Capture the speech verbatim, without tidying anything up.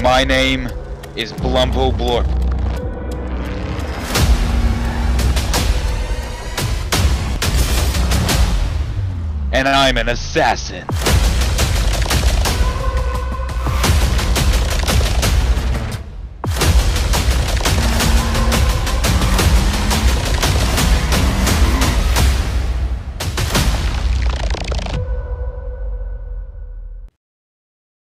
My name is Blumbo Blorp. And I'm an assassin.